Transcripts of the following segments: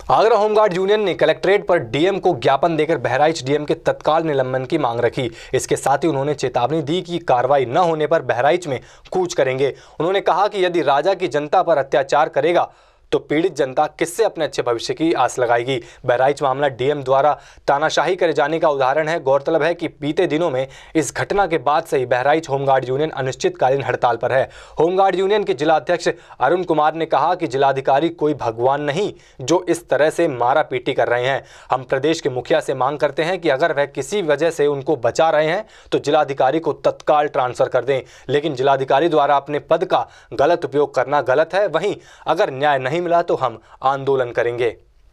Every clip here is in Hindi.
आगरा होमगार्ड यूनियन ने कलेक्ट्रेट पर डीएम को ज्ञापन देकर बहराइच डीएम के तत्काल निलंबन की मांग रखी। इसके साथ ही उन्होंने चेतावनी दी कि कार्रवाई न होने पर बहराइच में कूच करेंगे। उन्होंने कहा कि यदि राजा की जनता पर अत्याचार करेगा तो पीड़ित जनता किससे अपने अच्छे भविष्य की आस लगाएगी। बहराइच मामला डीएम द्वारा तानाशाही करे जाने का उदाहरण है। गौरतलब है कि बीते दिनों में इस घटना के बाद से ही बहराइच होमगार्ड यूनियन अनिश्चितकालीन हड़ताल पर है। होमगार्ड यूनियन के जिलाध्यक्ष अरुण कुमार ने कहा कि जिलाधिकारी कोई भगवान नहीं जो इस तरह से मारा पीटी कर रहे हैं। हम प्रदेश के मुखिया से मांग करते हैं कि अगर वह किसी वजह से उनको बचा रहे हैं तो जिलाधिकारी को तत्काल ट्रांसफर कर दें, लेकिन जिलाधिकारी द्वारा अपने पद का गलत उपयोग करना गलत है। वहीं अगर न्याय नहीं मिला तो हम आंदोलन करेंगे।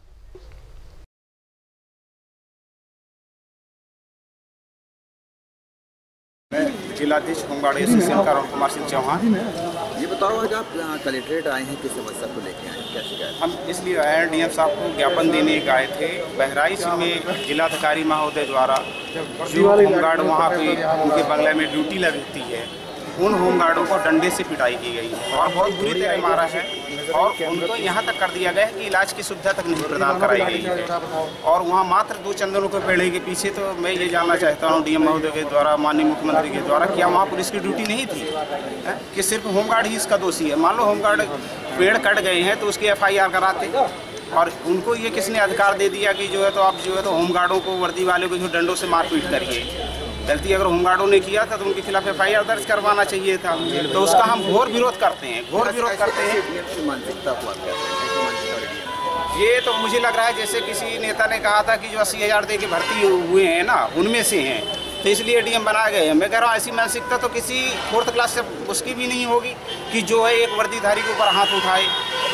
मैं जिलाधीश होमगार्ड एसोसिएशन का अरुण कुमार सिंह चौहान। ये बताओ आज आप यहाँ कलेक्ट्रेट आए हैं, किस समस्या को लेके आए हैं, क्या शिकायत? हम इसलिए आए हैं, डीएम साहब को ज्ञापन देने आए थे। बहराइच में जिलाधिकारी महोदय द्वारा जो होमगार्ड वहाँ पे उनके बंगले में ड्यूटी लगती है, उन होमगार्डों को डंडे से पिटाई की गई है और बहुत बुरी तरह मारा है और उनको यहाँ तक कर दिया गया है कि इलाज की सुविधा तक नहीं प्रदान कराई गई है। और वहाँ मात्र 2 चंदनों के पेड़े के पीछे तो मैं ये जानना चाहता हूँ डीएम महोदय के द्वारा, माननीय मुख्यमंत्री के द्वारा, क्या वहाँ पुलिस की ड्यूटी नहीं थी कि सिर्फ होमगार्ड ही इसका दोषी है? मान लो होमगार्ड पेड़ कट गए हैं तो उसकी FIR कराते, और उनको ये किसने अधिकार दे दिया कि जो है तो आप जो है तो होमगार्डों को, वर्दी वालों को जो डंडों से मारपीट करिए? गलती अगर होमगार्डों ने किया था तो उनके खिलाफ FIR दर्ज करवाना चाहिए था। तो उसका हम घोर विरोध करते हैं, घोर विरोध करते हैं। मानसिकता को आप कहते हैं? ये तो मुझे लग रहा है जैसे किसी नेता ने कहा था कि जो 80,000 दे के भर्ती हुए हैं ना, उनमें से हैं, तो इसलिए डीएम बनाए गए हैं। मैं कह रहा हूँ ऐसी मानसिकता तो किसी 4th क्लास से उसकी भी नहीं होगी कि जो है एक वर्दीधारी के ऊपर हाथ उठाए।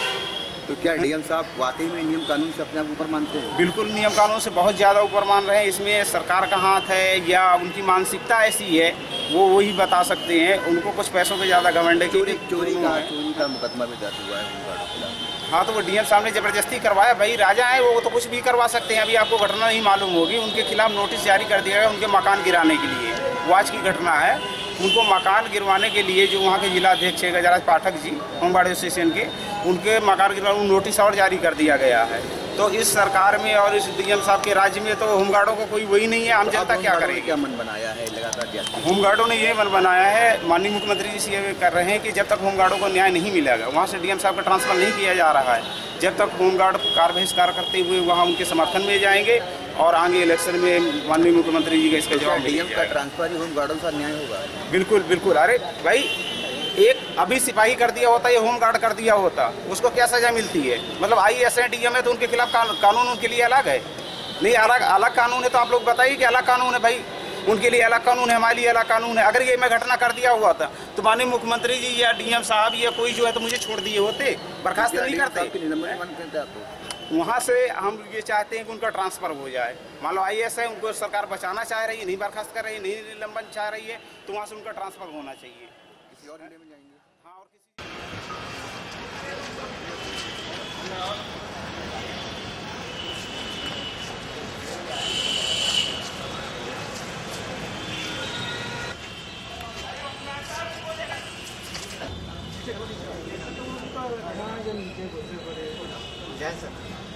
तो क्या डीएम साहब वाकई में नियम कानून से अपने आप ऊपर मानते हैं? बिल्कुल नियम कानून से बहुत ज़्यादा ऊपर मान रहे हैं। इसमें सरकार का हाथ है या उनकी मानसिकता ऐसी है, वो वही बता सकते हैं। उनको कुछ पैसों पे ज़्यादा घमंड है। चोरी का मुकदमा भी दर्ज हुआ है होमगार्ड के खिलाफ। हाँ, तो वो डीएम साहब ने ज़बरदस्ती करवाया। भाई राजा हैं, वो तो कुछ भी करवा सकते हैं। अभी आपको घटना नहीं मालूम होगी, उनके खिलाफ नोटिस जारी कर दिया गया उनके मकान गिराने के लिए। वो आज की घटना है। उनको मकान गिरवाने के लिए जो वहाँ के जिलाध्यक्ष है गजराज पाठक जी होमगार्ड एसोसिएशन के, उनके मकान गिरवाने नोटिस और जारी कर दिया गया है। तो इस सरकार में और इस डीएम साहब के राज्य में तो होमगार्डों को कोई वही नहीं है। आम जनता क्या करेगी? क्या मन बनाया है लगातार? होमगार्डों ने ये मन बनाया है, माननीय मुख्यमंत्री जी से ये कर रहे हैं कि जब तक होमगार्डों को न्याय नहीं मिलेगा, वहाँ से डीएम साहब का ट्रांसफर नहीं किया जा रहा है, जब तक होमगार्ड कार्य बहिष्कार करते हुए वहाँ उनके समर्थन में जाएंगे और आगे इलेक्शन में माननीय मुख्यमंत्री जी का इसका जवाब। डीएम का ट्रांसफर ही होमगार्डों का न्याय होगा? बिल्कुल बिल्कुल। अरे भाई, एक अभी सिपाही कर दिया होता, ये होमगार्ड कर दिया होता, उसको क्या सजा मिलती है? मतलब IAS है, डीएम है, तो उनके खिलाफ कानून उनके लिए अलग है? नहीं, अलग कानून है। तो आप लोग बताइए कि अलग कानून है भाई, उनके लिए अलग कानून है, हमारे लिए अलग कानून है। अगर ये मैं घटना कर दिया हुआ था तो माननीय मुख्यमंत्री जी या डीएम साहब या कोई जो है तो मुझे छोड़ दिए होते, बर्खास्त नहीं करते। वहाँ से हम ये चाहते हैं कि उनका ट्रांसफ़र हो जाए। मान लो IAS है, उनको सरकार बचाना चाह रही है, नहीं बर्खास्त कर रही है, नहीं निलंबन चाह रही है, तो वहाँ से उनका ट्रांसफ़र होना चाहिए। किसी और जिले में जाएंगे? हाँ, और किसी जैसा